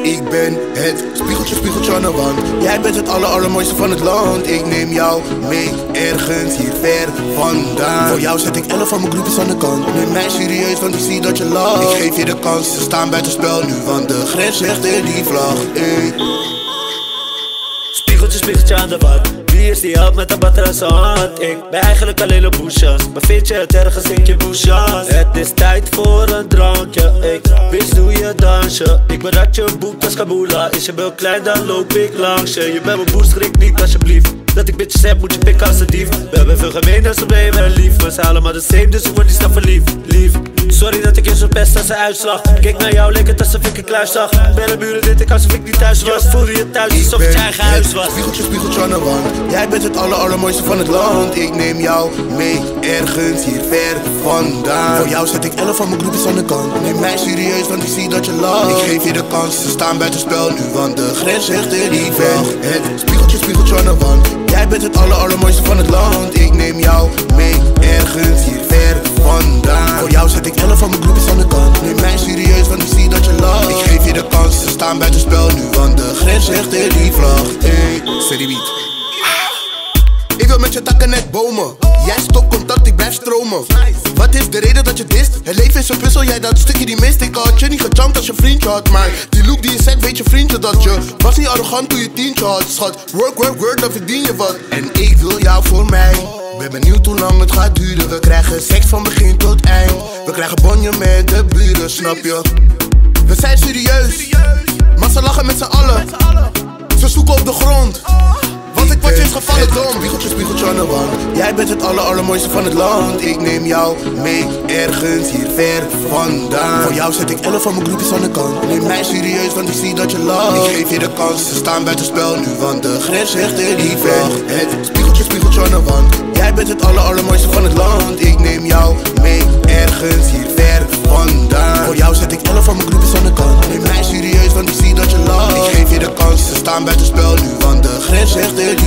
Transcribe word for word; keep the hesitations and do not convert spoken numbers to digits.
Ik ben het spiegeltje, spiegeltje aan de wand. Jij bent het aller, allermooiste van het land. Ik neem jou mee, ergens hier ver vandaan. Voor jou zet ik elf van mijn groepjes aan de kant. Neem mij serieus, want ik zie dat je lacht. Ik geef je de kans, ze staan buiten spel nu, want de grens zegt in die vlag. Ey. Spiegeltje, spiegeltje aan de wand. Wie is die held met een batterij? Ik ben eigenlijk alleen op boesjas. Maar vind je het ergens in je boesjas? Het is tijd voor een drankje. Ik wist hoe je dansje. Ik ben dat je boekt als Kabula. Is je wel klein, dan loop ik langs je. Je bent mijn boer, schrik niet alsjeblieft. Dat ik bitches heb, moet je pikken als een dief. We hebben veel gemeen als we blijven lief. We zijn allemaal de same, dus ik word niet snel verliefd. Lief. Sorry dat ik je zo pest als een uitslag. Kijk naar jou, leek het alsof ik een kluis zag. Bij de buren dit ik alsof ik niet thuis was. Voelde je thuis alsof het je eigen huis was. Spiegeltje, spiegeltje aan de wand. Jij bent het aller, allermooiste van het land. Ik neem jou mee, ergens hier ver vandaan. Voor jou zet ik elf van mijn groepjes aan de kant. Neem mij serieus, want ik zie dat je lacht. Ik geef je de kans, ze staan buiten spel nu, want de grens zegt er niet weg. Het spiegeltje, spiegeltje aan de wand. Jij bent het aller, allermooiste van het land. Ik neem jou mee, ergens hier ver vandaan. Voor jou zet ik elf van mijn groepjes aan de kant. Neem mij serieus, want ik zie dat je lacht. Ik geef je de kans, ze staan buiten spel nu, want de grens zegt er die vlag. Hey, steady beat. Ik wil met je takken net bomen. Jij stopt contact, ik blijf stromen. Wat is de reden dat je dist? Het leven is een puzzel, jij dat stukje die mist. Ik had je niet gejumpt als je vriendje had. Maar die look die je zet, weet je vriendje dat je was niet arrogant toen je tientje had. Schat, work, work, work, dan verdien je wat. En ik wil jou voor mij. Ben benieuwd hoe lang het gaat duren. We krijgen seks van begin tot eind. We krijgen bonje met de buren, snap je? We zijn serieus, maar ze lachen met z'n allen. Ze zoeken op de grond, want ik word je gevallen dom. Spiegeltje, spiegeltje aan de wand. Jij bent het aller, allermooiste van het land. Ik neem jou mee, ergens hier ver vandaan. Voor jou zet ik elf van mijn groepjes aan de kant. Neem mij serieus, want ik zie dat je lacht. Ik geef je de kans, ze staan buiten spel nu, want de grens zegt er niet weg. Het spiegeltje, spiegeltje aan de wand. Jij bent het aller, allermooiste van het land. Ik neem jou mee, ergens hier ver vandaan. Voor jou zet ik elf van mijn groepjes aan de kant. Neem mij serieus, want ik zie dat je lacht. Ik geef je de kans, ze staan buiten spel nu, want de grens zegt er niet.